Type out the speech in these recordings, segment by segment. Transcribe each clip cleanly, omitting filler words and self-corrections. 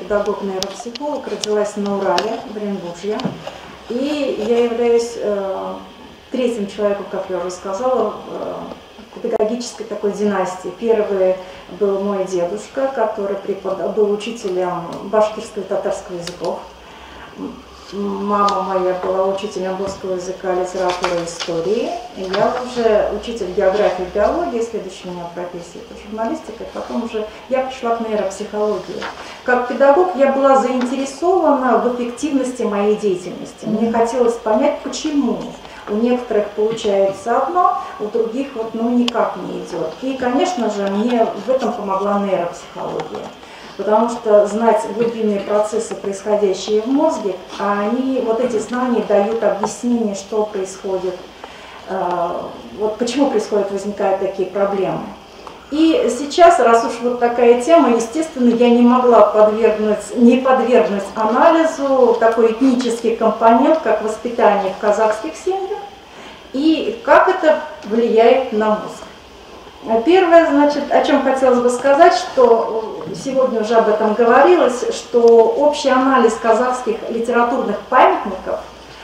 педагог-нейропсихолог, родилась на Урале, в Оренбурге. И я являюсь третьим человеком, как я уже сказала, в педагогической такой династии. Первый был мой дедушка, который был учителем башкирского и татарского языков. Мама моя была учителем русского языка, литературы и истории. И я уже учитель географии и биологии, следующая у меня профессия это журналистика, и потом уже я пришла к нейропсихологии. Как педагог я была заинтересована в эффективности моей деятельности. Мне хотелось понять, почему. У некоторых получается одно, у других вот, ну, никак не идет. И, конечно же, мне в этом помогла нейропсихология. Потому что знать глубинные процессы, происходящие в мозге, они, вот эти знания дают объяснение, что происходит, вот почему возникают такие проблемы. И сейчас, раз уж вот такая тема, естественно, я не могла не подвергнуть анализу такой этнический компонент, как воспитание в казахских семьях, и как это влияет на мозг. Первое, значит, о чем хотелось бы сказать, что сегодня уже об этом говорилось, что общий анализ казахских литературных памятников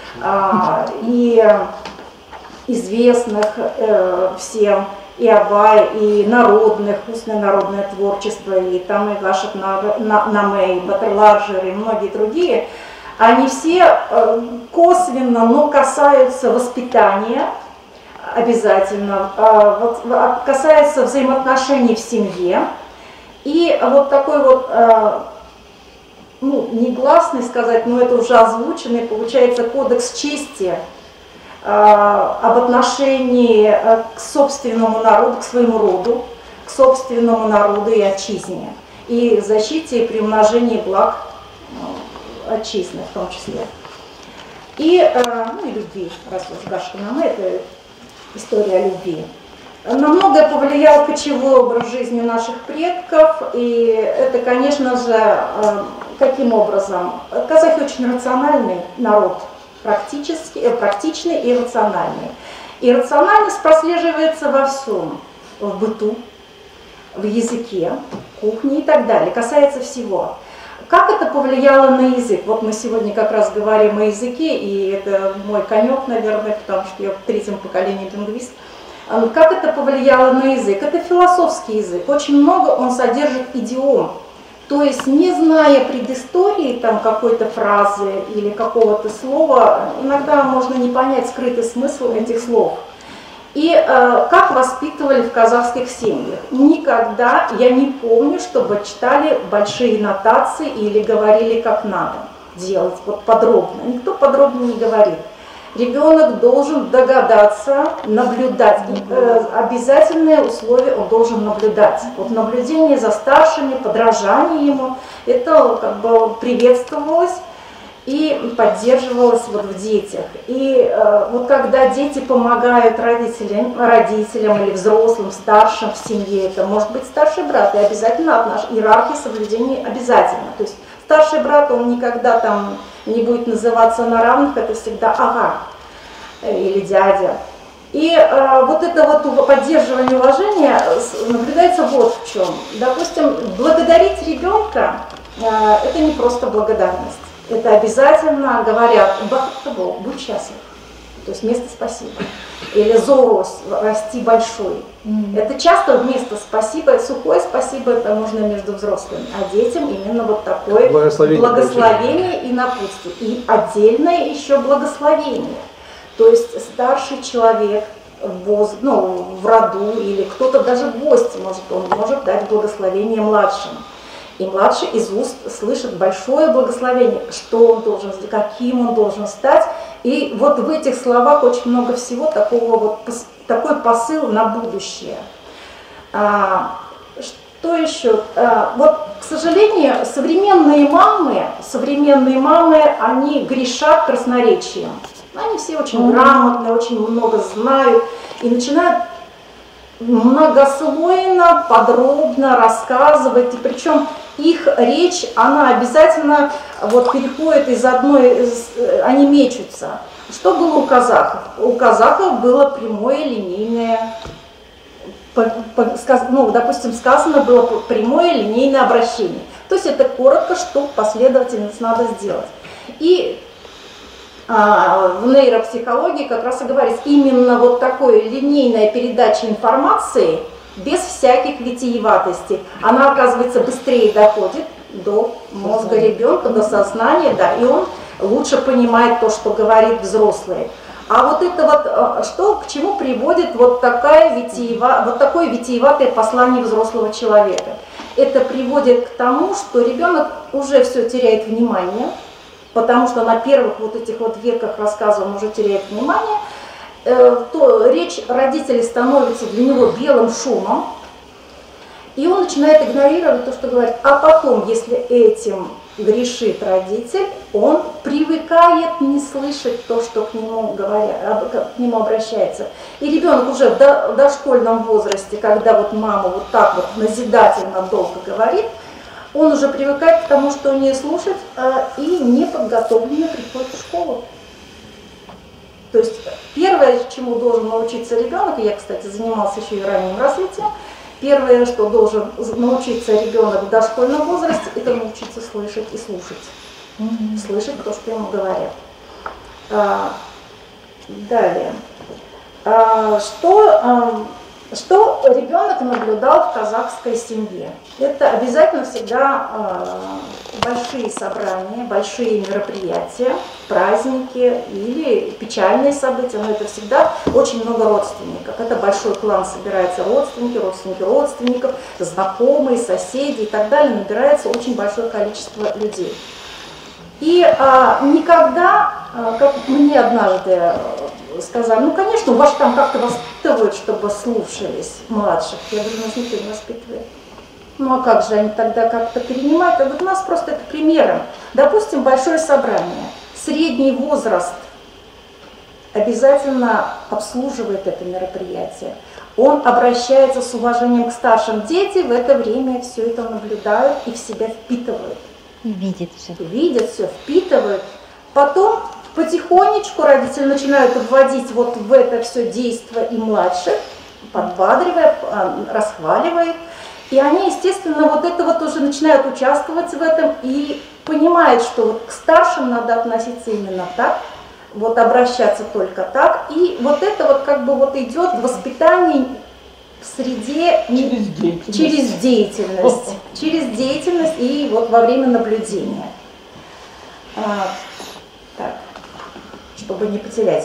и известных всем и Абай, и народных, устное народное творчество, и там и Гашек Наме, и Батырлар-Жыр, и многие другие, они все косвенно, но касаются воспитания, обязательно, касается взаимоотношений в семье. И вот такой вот, ну, негласный сказать, но это уже озвученный, получается, кодекс чести об отношении к собственному народу, к своему роду, к собственному народу и отчизне, и защите и приумножении благ отчизны в том числе. И, ну, и любви, раз уж Гашек Наме, это история любви. На многое повлиял кочевой образ жизни наших предков, и это, конечно же, каким образом? Казахи очень рациональный народ, практичный и рациональный. И рациональность прослеживается во всем, в быту, в языке, кухне и так далее, касается всего. Как это повлияло на язык? Вот мы сегодня как раз говорим о языке, и это мой конек, наверное, потому что я в третьем поколении лингвист. Как это повлияло на язык? Это философский язык. Очень много он содержит идиом. То есть, не зная предыстории там какой-то фразы или какого-то слова, иногда можно не понять скрытый смысл этих слов. И как воспитывали в казахских семьях? Никогда я не помню, чтобы читали большие нотации или говорили как надо делать, вот подробно. Никто подробно не говорит. Ребенок должен догадаться, наблюдать. Обязательное условие, он должен наблюдать. Вот наблюдение за старшими, подражание ему, это как бы приветствовалось и поддерживалось вот в детях. И вот когда дети помогают родителям или взрослым, старшим в семье, это может быть старший брат, и обязательно от нашей иерархии соблюдения обязательно. То есть старший брат, он никогда там не будет называться на равных, это всегда ага или дядя. И вот это вот поддерживание уважения наблюдается вот в чем. Допустим, благодарить ребенка это не просто благодарность. Это обязательно говорят будь счастлив, то есть вместо спасибо. Или зорос, расти большой. Это часто вместо спасибо, сухое спасибо, это нужно между взрослыми, а детям именно вот такое благословение и напутствие. И отдельное еще благословение. То есть старший человек в роду или кто-то даже в гости он может дать благословение младшим. И младший из уст слышит большое благословение, что он должен сделать, каким он должен стать. И вот в этих словах очень много всего такой посыл на будущее. Что еще? Вот, к сожалению, современные мамы, они грешат красноречием. Они все очень грамотные, очень много знают и начинают многослойно, подробно рассказывать. И причем их речь, она обязательно вот переходит из одной, они мечутся. Что было у казахов? У казахов было прямое линейное, допустим, сказано было прямое линейное обращение. То есть это коротко, что последовательность надо сделать. И в нейропсихологии как раз и говорится, именно вот такое линейная передача информации без всяких витиеватостей, она, оказывается, быстрее доходит до мозга ребенка, до сознания, да, и он лучше понимает то, что говорит взрослый. А вот это вот, что, к чему приводит вот такое витиеватое послание взрослого человека? Это приводит к тому, что ребенок уже все теряет внимание, потому что на первых вот этих вот ветках рассказа он уже теряет внимание, то речь родителей становится для него белым шумом, и он начинает игнорировать то, что говорит. А потом, если этим грешит родитель, он привыкает не слышать то, что к нему говорят, к нему обращается. И ребенок уже в дошкольном возрасте, когда вот мама вот так вот назидательно долго говорит, он уже привыкает к тому, что не слушать, и неподготовленно приходит в школу. То есть первое, чему должен научиться ребенок, и я, кстати, занималась еще и ранним развитием, первое, что должен научиться ребенок в дошкольном возрасте, это научиться слышать и слушать. Слышать то, что ему говорят. Далее. Что ребенок наблюдал в казахской семье? Это обязательно всегда большие собрания, большие мероприятия, праздники или печальные события, но это всегда очень много родственников. Это большой клан, собираются родственники, родственники родственников, знакомые, соседи и так далее, набирается очень большое количество людей. И никогда, как мне однажды сказали, ну, конечно, у вас там как-то воспитывают, чтобы слушались младших. Я говорю, нас никто не воспитывает. Ну, а как же они тогда как-то перенимают? Я говорю, у нас просто это примером. Допустим, большое собрание. Средний возраст обязательно обслуживает это мероприятие. Он обращается с уважением к старшим. Дети в это время все это наблюдают и в себя впитывают. Видят все. Видят все, впитывают. Потом потихонечку родители начинают вводить вот в это все действие и младших, подбадривая, расхваливая. И они, естественно, вот это вот уже начинают участвовать в этом и понимают, что вот к старшим надо относиться именно так, вот обращаться только так. И вот это вот как бы вот идет воспитание в среде через деятельность и вот во время наблюдения. Так, чтобы не потерять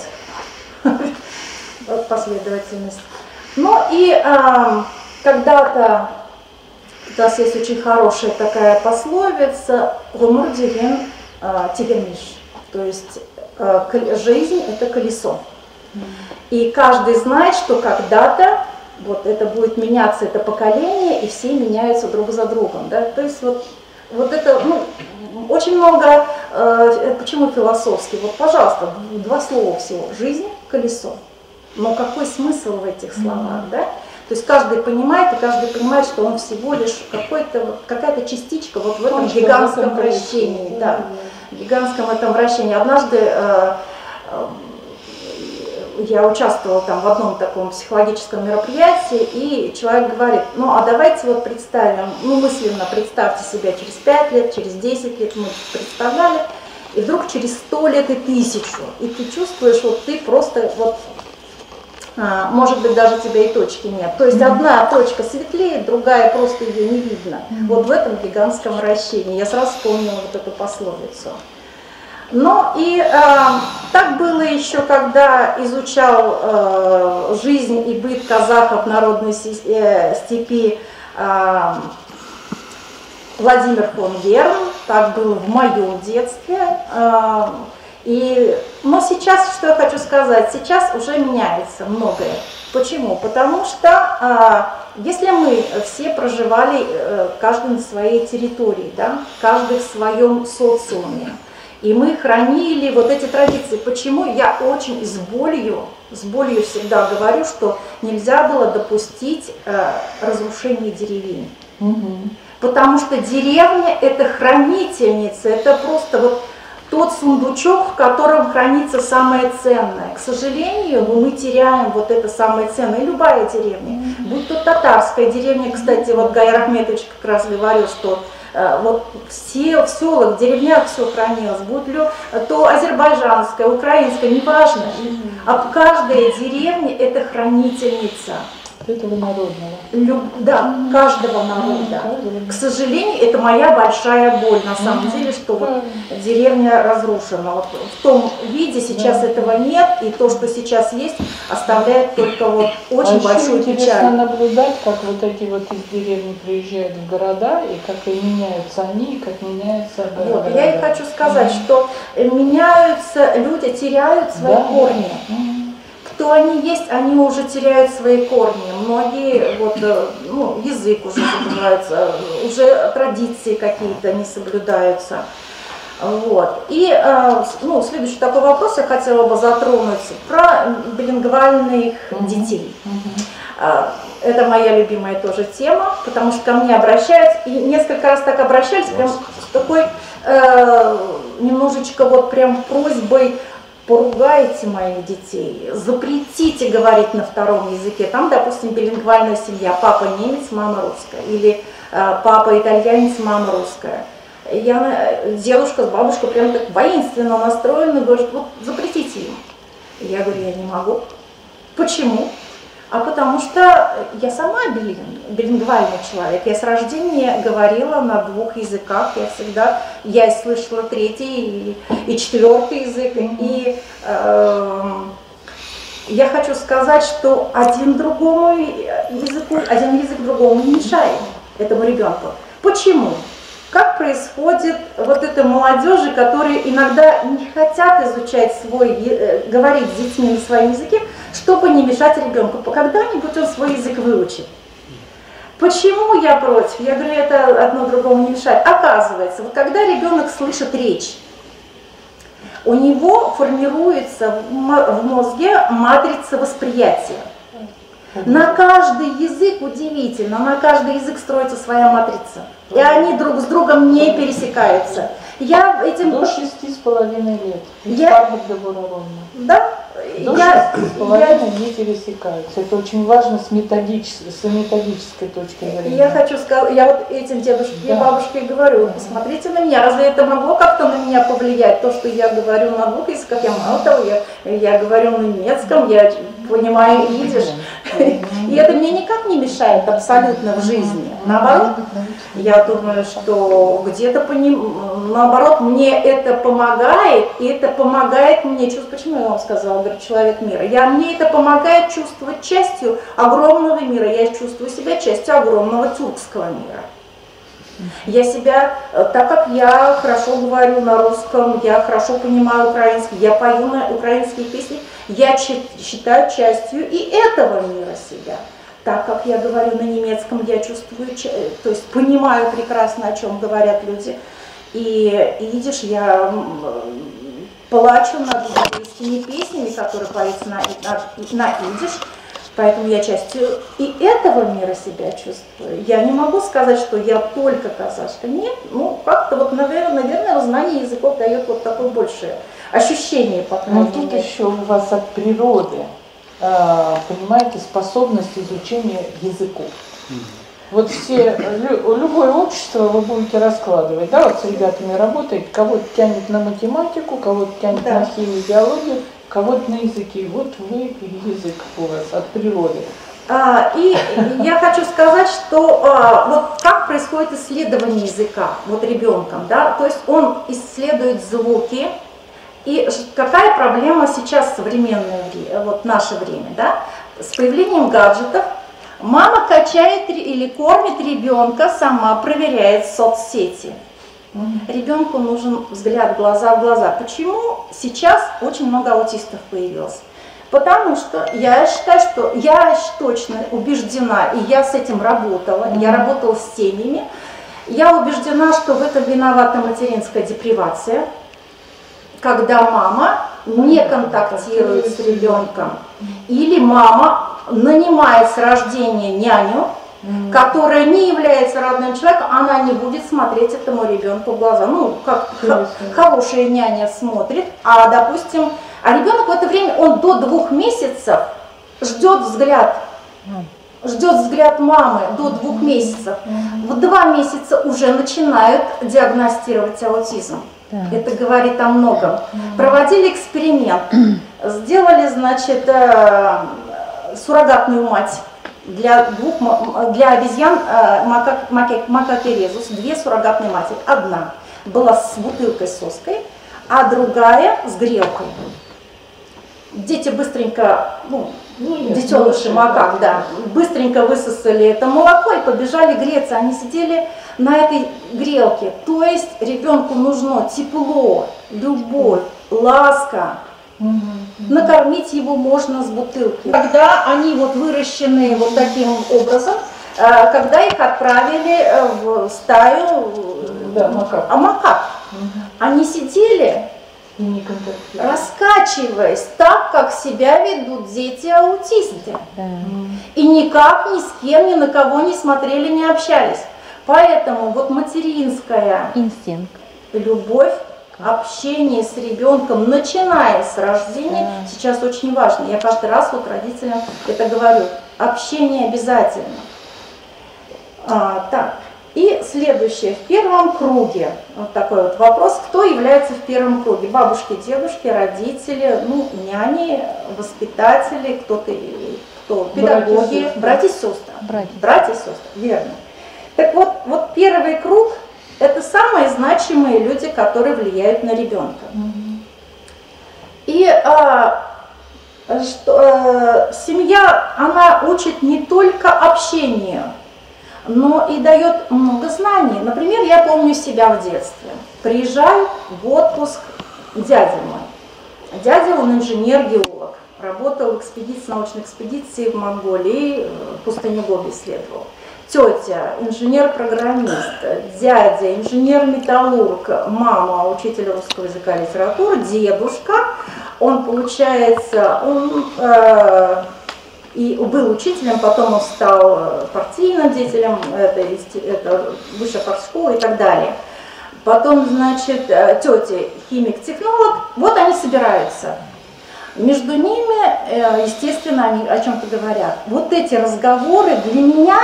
последовательность. Ну и когда-то у нас есть очень хорошая такая пословица «Гумур деген тегермиш», то есть жизнь – это колесо. И каждый знает, что когда-то вот это будет меняться, это поколение, и все меняются друг за другом. Да? То есть вот это, ну, очень много, почему философски? Вот, пожалуйста, два слова всего. Жизнь, колесо. Но какой смысл в этих словах, да? То есть каждый понимает, что он всего лишь какая-то частичка вот в этом гигантском вращении. Да, гигантском этом вращении. Однажды я участвовала там в одном таком психологическом мероприятии, и человек говорит, ну а давайте вот представим, ну мысленно представьте себя через 5 лет, через 10 лет, мы представляли, и вдруг через 100 лет и 1000, и ты чувствуешь, вот ты просто вот, может быть, даже у тебя и точки нет. То есть одна точка светлее, другая просто ее не видно. Вот в этом гигантском вращении. Я сразу вспомнила вот эту пословицу. Ну и так было еще, когда изучал жизнь и быт казахов в народной степи Владимир фон Верн, так было в моем детстве. Но сейчас, что я хочу сказать, сейчас уже меняется многое. Почему? Потому что если мы все проживали, каждый на своей территории, да, каждый в своем социуме, и мы хранили вот эти традиции. Почему я очень с болью всегда говорю, что нельзя было допустить разрушения деревень. Потому что деревня – это хранительница, это просто вот тот сундучок, в котором хранится самое ценное. К сожалению, мы теряем вот это самое ценное. И любая деревня, будь то татарская деревня, кстати, вот Гайр Ахметович как раз говорил, что вот все в селах, в деревнях все хранилось, будь ли то азербайджанская, украинская, неважно. А каждая деревня – это хранительница. Этого народного. Да, каждого народа. К сожалению, это моя большая боль, на самом деле, что вот деревня разрушена. Вот в том виде сейчас этого нет, и то, что сейчас есть, оставляет только вот очень большую печаль. Интересно наблюдать, как вот эти вот из деревни приезжают в города, и как и меняются они, и как меняются города. Вот, я и хочу сказать, что меняются люди, теряют свои корни. Кто они есть, они уже теряют свои корни. Многие, вот, ну, язык уже забывается, уже традиции какие-то не соблюдаются. Вот. И ну, следующий такой вопрос я хотела бы затронуть про билингвальных детей. Это моя любимая тоже тема, потому что ко мне обращаются, и несколько раз так обращались, прям с такой немножечко вот прям просьбой: поругайте моих детей, запретите говорить на втором языке. Там, допустим, билингвальная семья, папа немец, мама русская, или папа итальянец, мама русская. Дедушка с бабушкой прям так воинственно настроены, говорят: вот запретите им. Я говорю: я не могу. Почему? А потому что я сама билингвальный человек. Я с рождения говорила на двух языках. Я всегда, я слышала третий и четвертый язык. И я хочу сказать, что один язык другому не мешает этому ребенку. Почему? Как происходит вот это молодежи, которые иногда не хотят изучать говорить с детьми на своем языке, чтобы не мешать ребенку. Когда-нибудь он свой язык выучит. Почему я против? Я говорю, это одно другому не мешает. Оказывается, вот когда ребенок слышит речь, у него формируется в мозге матрица восприятия. На каждый язык, удивительно, на каждый язык строится своя матрица. И они друг с другом не пересекаются. Я этим... До 6,5 лет. Да? До 6,5 не пересекаются. Это очень важно с методической точки зрения. Я хочу сказать, я вот этим дедушке и бабушке говорю: посмотрите на меня, разве это могло как-то на меня повлиять? То, что я говорю на двух языках, я мало того, я говорю на немецком, я понимаю идиш. И это мне никак не мешает абсолютно в жизни. Наоборот, я думаю, что где-то наоборот, мне это помогает, и это помогает мне чувствовать, почему я вам сказала, говорю, человек мира. Мне это помогает чувствовать частью огромного мира, я чувствую себя частью огромного тюркского мира. Я себя, так как я хорошо говорю на русском, я хорошо понимаю украинский, я пою на украинские песни, я считаю частью и этого мира себя. Так как я говорю на немецком, я чувствую, то есть понимаю прекрасно, о чем говорят люди. И идиш, я плачу над еврейскими песнями, которые поются на идиш. Поэтому я частью и этого мира себя чувствую. Я не могу сказать, что я только казашка. Нет, ну как-то вот, наверное, знание языков дает вот такое большее ощущение. Но тут еще у вас от природы, понимаете, способность изучения языков. Вот любое общество вы будете раскладывать, да, вот с ребятами работаете, кого-то тянет на математику, кого-то тянет на химию, биологию, кого-то на языки. Вот вы язык у вас от природы. И я хочу сказать, что вот как происходит исследование языка вот ребенком, да, то есть он исследует звуки. И какая проблема сейчас в современное время, вот наше время, да, с появлением гаджетов? Мама качает или кормит ребенка, сама проверяет соцсети. Ребенку нужен взгляд глаза в глаза. Почему сейчас очень много аутистов появилось? Потому что я считаю, что я точно убеждена, и я с этим работала, я работала с семьями, я убеждена, что в этом виновата материнская депривация, когда мама не контактирует с ребенком, или мама нанимает с рождения няню, которая не является родным человеком, она не будет смотреть этому ребенку в глаза. Ну, как хорошая няня смотрит, допустим, ребенок в это время, он до 2 месяцев ждет взгляд ждет взгляд мамы до 2 месяцев, в 2 месяца уже начинают диагностировать аутизм. Да. Это говорит о многом. Проводили эксперимент, сделали, значит, суррогатную мать для обезьян макаки резус, 2 суррогатные матери. Одна была с бутылкой с соской, а другая с грелкой. Дети быстренько, детеныши макак, да, быстренько высосали это молоко и побежали греться. Они сидели на этой грелке. То есть ребенку нужно тепло, любовь, ласка. Накормить его можно с бутылки. Когда они вот выращены вот таким образом, когда их отправили в стаю макак, они сидели, раскачиваясь так, как себя ведут дети-аутисты. И никак ни с кем, ни на кого не смотрели, не общались. Поэтому вот материнская инстинкт, любовь, общение с ребенком, начиная с рождения, сейчас очень важно. Я каждый раз вот родителям это говорю. Общение обязательно. Так. И следующее, в первом круге, вот такой вот вопрос, кто является в первом круге? Бабушки, дедушки, родители, няни, воспитатели, кто педагоги, братья и сестры. Братья и сестры, верно. Так вот первый круг – это самые значимые люди, которые влияют на ребенка. И семья, она учит не только общению, но и дает много знаний. Например, я помню себя в детстве. Приезжаю в отпуск дядя мой. Дядя, он инженер-геолог. Работал в научной экспедиции в Монголии, в пустыне Гоби исследовал. Тетя, инженер-программист, дядя, инженер-металлург, мама, учитель русского языка и литературы, дедушка, он, получается, и был учителем, потом он стал партийным деятелем, это высшая партшкола и так далее. Потом, значит, тетя, химик-технолог, вот они собираются. Между ними, естественно, они о чем-то говорят. Вот эти разговоры для меня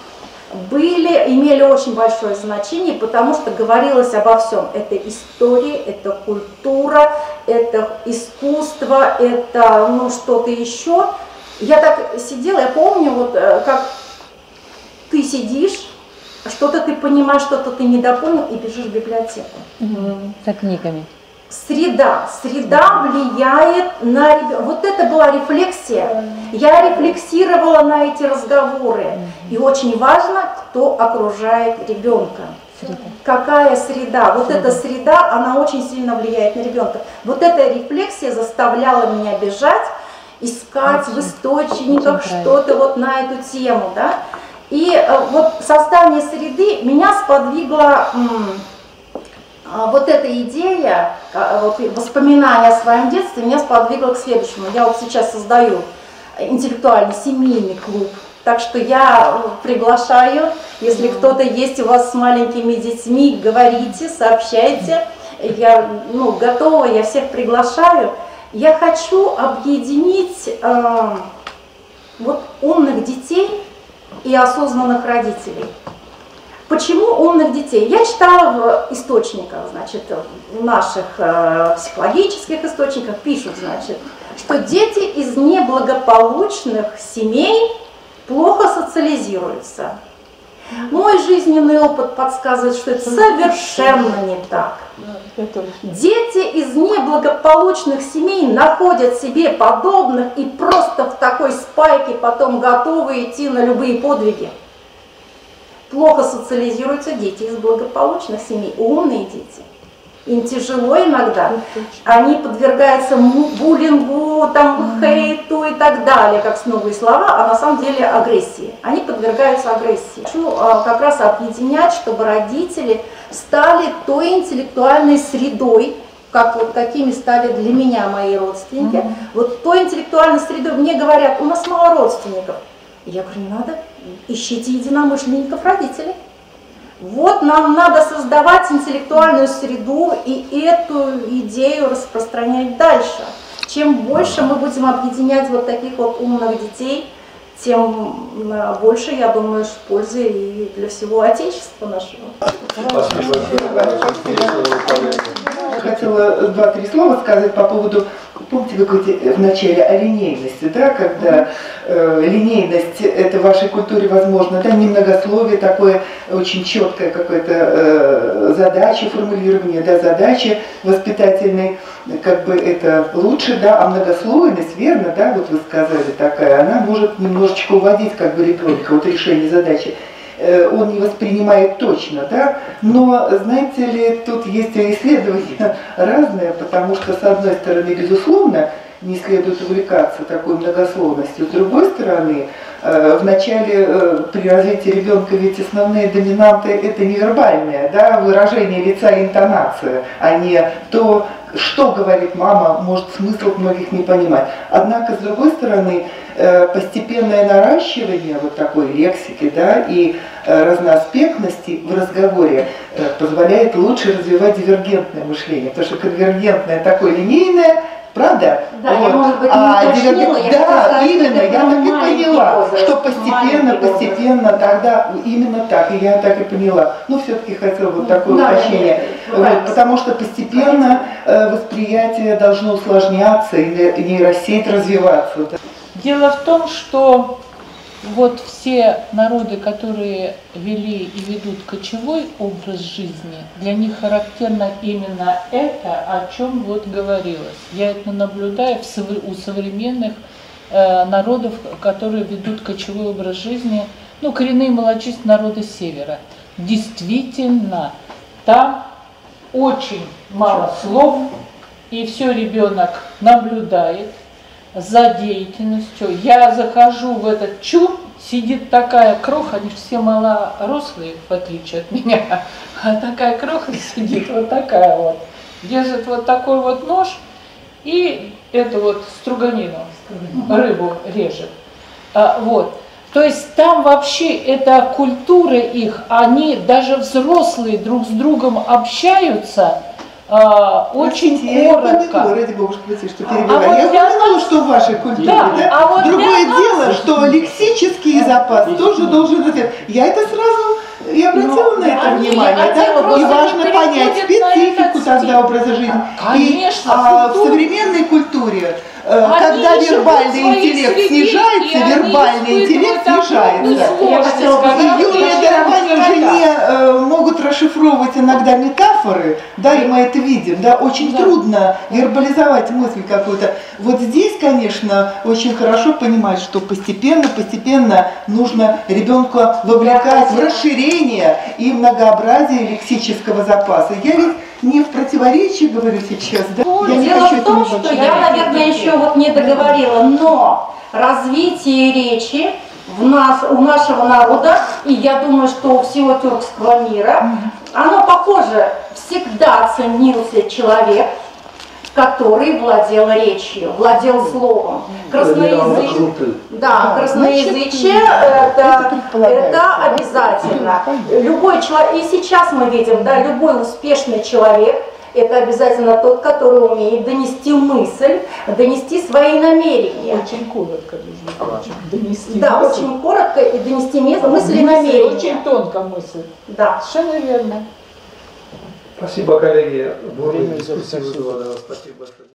имели очень большое значение, потому что говорилось обо всем. Это история, это культура, это искусство, это что-то еще. Я так сидела, я помню, вот как ты сидишь, что-то ты понимаешь, что-то ты недопонял, и бежишь в библиотеку. За книгами. Среда влияет на ребенка. Вот это была рефлексия. Я рефлексировала на эти разговоры. И очень важно, кто окружает ребенка. Какая среда. Вот эта среда, она очень сильно влияет на ребенка. Вот эта рефлексия заставляла меня бежать, искать в источниках что-то вот на эту тему. Да? И вот создание среды меня сподвигло... Вот эта идея, воспоминания о своем детстве меня сподвигло к следующему. Я вот сейчас создаю интеллектуальный семейный клуб, так что я приглашаю, если кто-то есть у вас с маленькими детьми, говорите, сообщайте. Я готова, я всех приглашаю. Я хочу объединить вот умных детей и осознанных родителей. Почему умных детей? Я читала в источниках, значит, в наших психологических источниках пишут, значит, что дети из неблагополучных семей плохо социализируются. Мой жизненный опыт подсказывает, что это совершенно не так. Дети из неблагополучных семей находят себе подобных и просто в такой спайке потом готовы идти на любые подвиги. Плохо социализируются дети из благополучных семей, умные дети. Им тяжело иногда, они подвергаются буллингу, хейту и так далее, как новые слова, а на самом деле агрессии. Они подвергаются агрессии. Хочу как раз объединять, чтобы родители стали той интеллектуальной средой, какими стали для меня мои родственники. Вот той интеллектуальной средой мне говорят, у нас мало родственников. Я говорю, не надо, ищите единомышленников родителей. Вот нам надо создавать интеллектуальную среду и эту идею распространять дальше. Чем больше мы будем объединять вот таких вот умных детей, тем больше, я думаю, пользы и для всего Отечества нашего. Хотела 2-3 слова сказать по поводу, помните, вы говорите в начале о линейности, да, когда линейность это в вашей культуре возможно, да, немногословие такое, очень четкое какое-то задача, формулирование, да, задачи воспитательной, как бы это лучше, да, а многослойность, верно, да, вот вы сказали такая, она может немножечко уводить как бы ребенка от решения задачи. Он не воспринимает точно, да, но, знаете ли, тут есть исследования разные, потому что, с одной стороны, безусловно, не следует увлекаться такой многословностью, с другой стороны, в начале при развитии ребенка ведь основные доминанты это невербальные, да, выражение лица и интонация, а не то, что говорит мама, может смысл многих не понимать. Однако, с другой стороны, постепенное наращивание вот такой лексики, да, и разноаспектности в разговоре позволяет лучше развивать дивергентное мышление, потому что конвергентное такое линейное, правда? Да, вот. я, может быть, не уточнила, я да, сказать, именно, я так и поняла, что постепенно, тогда именно так, и я так и поняла. Ну, все-таки хотела вот такое уточнение, вот, потому что постепенно восприятие должно усложняться, и нейросеть развиваться. Да. Дело в том, что вот все народы, которые вели и ведут кочевой образ жизни, для них характерно именно это, о чем вот говорилось. Я это наблюдаю у современных народов, которые ведут кочевой образ жизни, ну, коренные малочисленные народы Севера. Действительно, там очень мало слов, и все ребенок наблюдает за деятельностью. Я захожу в этот чум, сидит такая кроха, они все малорослые, в отличие от меня, а такая кроха сидит, вот такая вот, держит вот такой вот нож и эту вот струганину, рыбу режет. Вот. То есть там вообще это культура их, они даже взрослые друг с другом общаются, очень коротко. Ради бога, что перебиваю. Я поняла, что в вашей культуре, да? Вот другое дело, что лексический запас тоже должен быть. Я это сразу и обратила на это внимание, да? И важно понять специфику тогда образа жизни. Конечно, и в современной культуре, когда вербальный интеллект снижается, вербальный интеллект снижается. И юные дарования уже не могут расшифровывать иногда метафоры, да, и мы это видим, да, очень трудно вербализовать мысль какую-то. Вот здесь, конечно, очень хорошо понимать, что постепенно нужно ребенка вовлекать в расширение и многообразие лексического запаса. Я ведь не в противоречии говорю сейчас, да? Дело в том, что я, наверное, еще вот не договорила, но развитие речи у нашего народа, и я думаю, что у всего тюркского мира, оно похоже, всегда ценился человек, который владел речью, владел словом. Красноязычие, да, красноязычие это обязательно. Любой человек, и сейчас мы видим, да, любой успешный человек, это обязательно тот, который умеет донести мысль, донести свои намерения. Очень коротко, донести да, мысль. очень коротко и донести мысль и намерения. Очень тонко мысль. Да. Совершенно верно. Спасибо, коллеги. Бурная дискуссия. Спасибо большое.